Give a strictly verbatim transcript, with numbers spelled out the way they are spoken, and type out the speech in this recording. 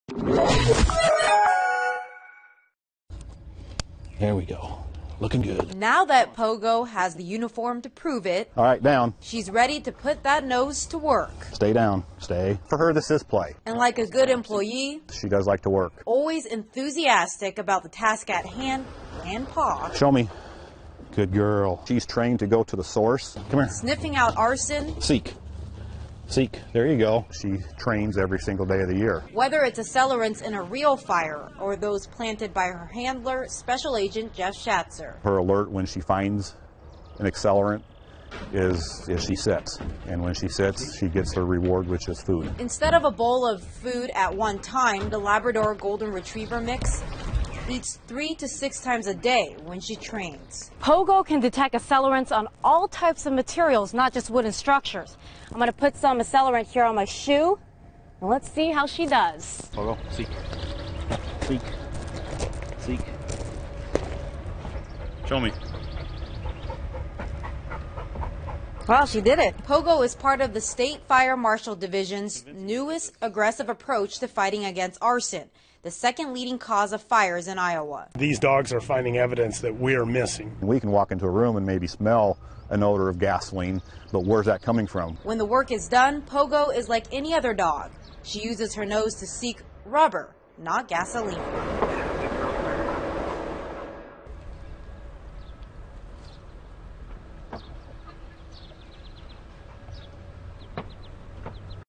There we go. Looking good. Now that Pogo has the uniform to prove it, all right, down. She's ready to put that nose to work. Stay down. Stay. For her, this is play. And like a good employee, she does like to work. Always enthusiastic about the task at hand and paw. Show me. Good girl. She's trained to go to the source. Come here. Sniffing out arson. Seek. Seek. There you go. She trains every single day of the year. Whether it's accelerants in a real fire or those planted by her handler, Special Agent Jeff Schatzer. Her alert when she finds an accelerant is is she sits. And when she sits, she gets her reward, which is food. Instead of a bowl of food at one time, the Labrador Golden Retriever mix eats three to six times a day when she trains. Pogo can detect accelerants on all types of materials, not just wooden structures. I'm going to put some accelerant here on my shoe, and let's see how she does. Pogo, seek. Seek. Seek. Show me. Well, she did it. Pogo is part of the State Fire Marshal Division's newest aggressive approach to fighting against arson, the second leading cause of fires in Iowa. These dogs are finding evidence that we are missing. We can walk into a room and maybe smell an odor of gasoline, but where's that coming from? When the work is done, Pogo is like any other dog. She uses her nose to seek rubber, not gasoline.